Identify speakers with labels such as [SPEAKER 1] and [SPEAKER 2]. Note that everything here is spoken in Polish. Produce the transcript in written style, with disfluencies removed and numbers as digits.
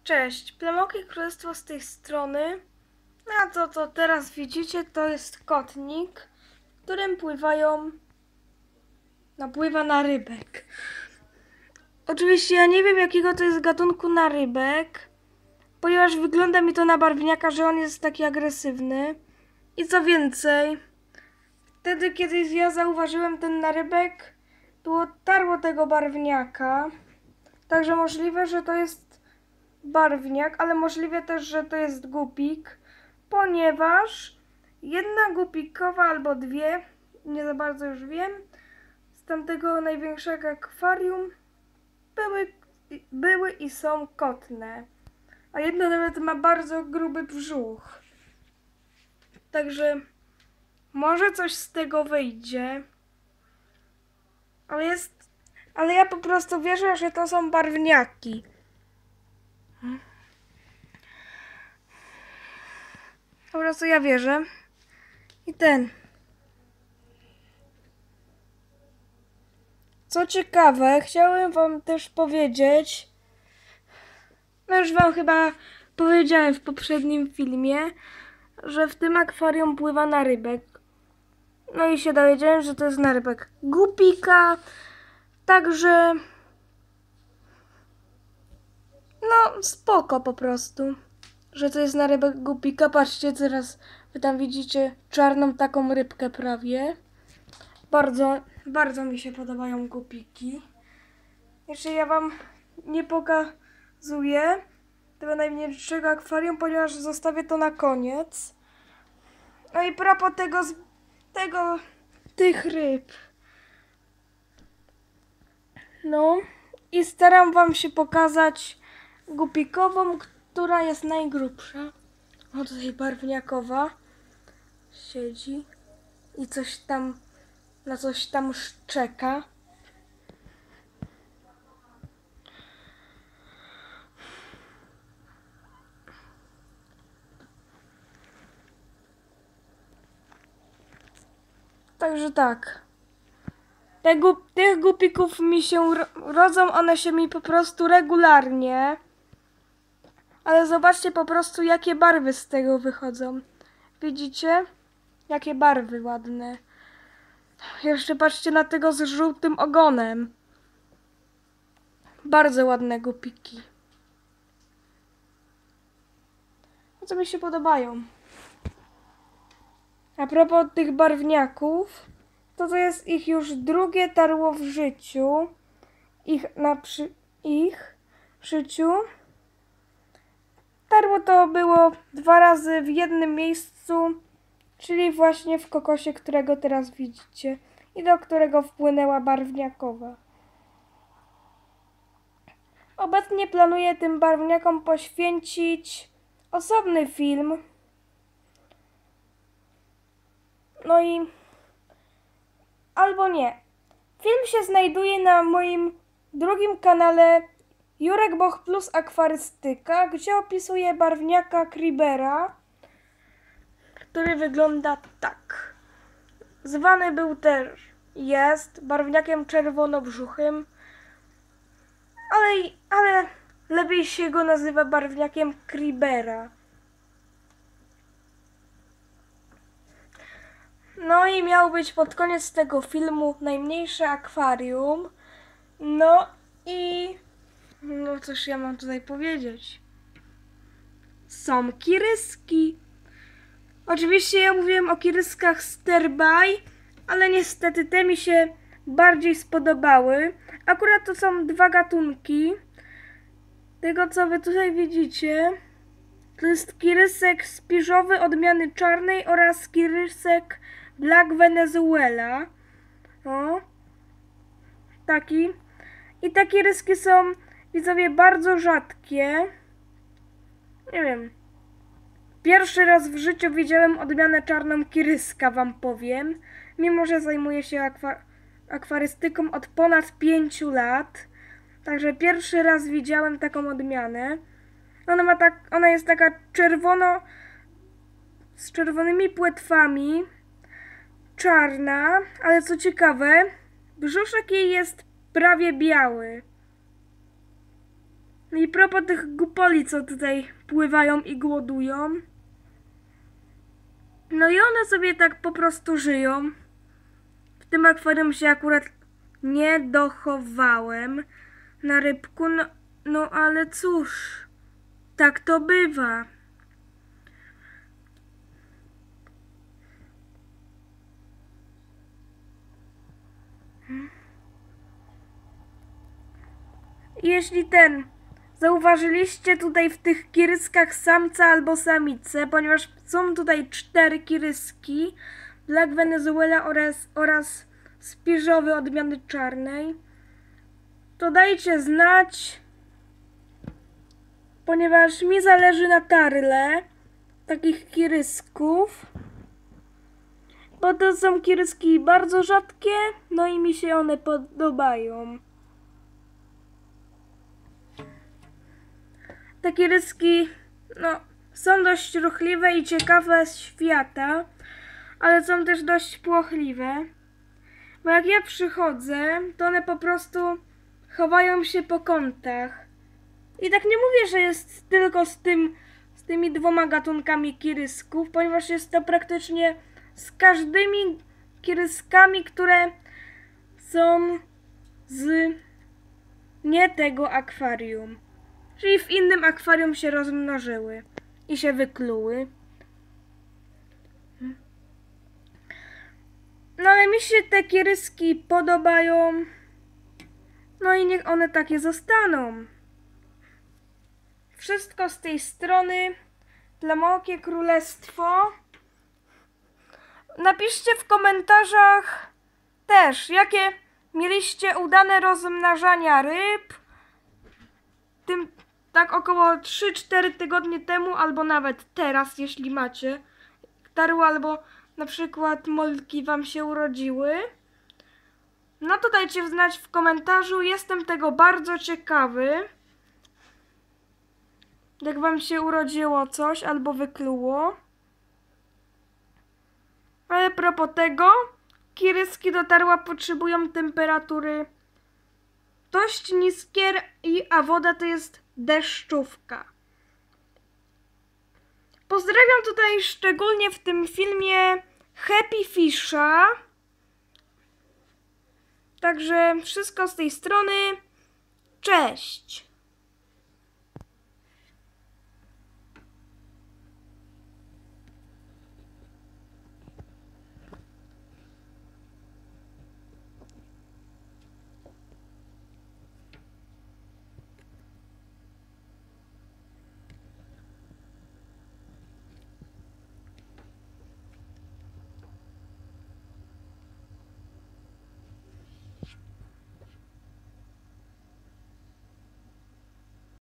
[SPEAKER 1] Cześć, Plemokie Królestwo z tej strony. A to, co teraz widzicie, to jest kotnik, którym napływa na rybek. Oczywiście ja nie wiem, jakiego to jest gatunku narybek, ponieważ wygląda mi to na barwniaka, że on jest taki agresywny. I co więcej, wtedy kiedy ja zauważyłem ten narybek, było tarło tego barwniaka, także możliwe, że to jest barwniak, ale możliwe też, że to jest gupik, ponieważ jedna gupikowa albo dwie, nie za bardzo już wiem, z tamtego największego akwarium były i są kotne, a jedna nawet ma bardzo gruby brzuch. Także może coś z tego wyjdzie, ale ja po prostu wierzę, że to są barwniaki. Po prostu ja wierzę. I co ciekawe, chciałem wam też powiedzieć, no już wam chyba powiedziałem w poprzednim filmie, że w tym akwarium pływa narybek. No i się dowiedziałem, że to jest narybek gupika. Także no spoko po prostu, że to jest narybek gupika. Patrzcie, teraz wy tam widzicie czarną taką rybkę prawie. Bardzo mi się podobają gupiki. Jeszcze ja wam nie pokazuję tego najmniejszego akwarium, ponieważ zostawię to na koniec. No i propos tych ryb. No i staram wam się pokazać gupikową, która jest najgrubsza. O, tutaj barwniakowa siedzi i na coś tam szczeka. Także tak. Tych gupików mi się rodzą, one się mi po prostu regularnie. Ale zobaczcie po prostu, jakie barwy z tego wychodzą. Widzicie? Jakie barwy ładne. Jeszcze patrzcie na tego z żółtym ogonem. Bardzo ładne gupiki. Co mi się podobają. A propos tych barwniaków, to jest ich już drugie tarło w życiu. Ich życiu. Tarło to było 2 razy w jednym miejscu, czyli właśnie w kokosie, którego teraz widzicie i do którego wpłynęła barwniakowa. Obecnie planuję tym barwniakom poświęcić osobny film. No i albo nie. Film się znajduje na moim drugim kanale Jurek Boch plus Akwarystyka, gdzie opisuję barwniaka Kribera, który wygląda tak. Zwany był też, jest barwniakiem czerwonobrzuchym, ale lepiej się go nazywa barwniakiem Kribera. No i miał być pod koniec tego filmu najmniejsze akwarium. No cóż ja mam tutaj powiedzieć. Są kiryski. Oczywiście ja mówiłem o kiryskach Sterbai, ale niestety te mi się bardziej spodobały. Akurat to są 2 gatunki. Tego, co wy tutaj widzicie, to jest kirysek spiżowy odmiany czarnej oraz kirysek Black Venezuela. O, taki. I te kiryski są, widzowie, bardzo rzadkie. Nie wiem. Pierwszy raz w życiu widziałem odmianę czarną kiryska, wam powiem. Mimo że zajmuję się akwarystyką od ponad 5 lat. Także pierwszy raz widziałem taką odmianę. Ona jest taka z czerwonymi płetwami. Czarna, ale co ciekawe, brzuszek jej jest prawie biały. No i propos tych gupoli, co tutaj pływają i głodują. No i one sobie tak po prostu żyją. W tym akwarium się akurat nie dochowałem na rybku, no ale cóż, tak to bywa. Jeśli zauważyliście tutaj w tych kiryskach samca albo samicę, ponieważ są tutaj 4 kiryski, Black Venezuela oraz spiżowy odmiany czarnej, to dajcie znać, ponieważ mi zależy na tarle takich kirysków, bo to są kiryski bardzo rzadkie, no i mi się one podobają. Te kiryski, są dość ruchliwe i ciekawe świata, ale są też dość płochliwe. Bo jak ja przychodzę, to one po prostu chowają się po kątach. I tak nie mówię, że jest tylko z tymi 2 gatunkami kirysków, ponieważ jest to praktycznie z każdymi kiryskami, które są z nie tego akwarium. Czyli w innym akwarium się rozmnożyły i się wykluły. No ale mi się te kiryski podobają. No i niech one takie zostaną. Wszystko z tej strony. Plamokie Królestwo. Napiszcie w komentarzach też, jakie mieliście udane rozmnażania ryb. Tak około 3-4 tygodnie temu, albo nawet teraz, jeśli macie tarły, albo na przykład molki wam się urodziły. No to dajcie znać w komentarzu, jestem tego bardzo ciekawy. Jak wam się urodziło coś, albo wykluło. Ale propos tego, kiryski do tarła potrzebują temperatury dość niskie, a woda to jest deszczówka. Pozdrawiam tutaj szczególnie w tym filmie Happy Fisha. Także wszystko z tej strony. Cześć!